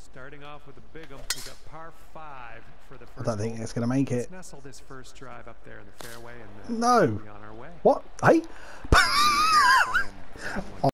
Starting off with a big one, we got par 5 for the first. I don't think it's going to make it. Nestle this first drive up there in the fairway, and No. we'll be on our way. What? Hey?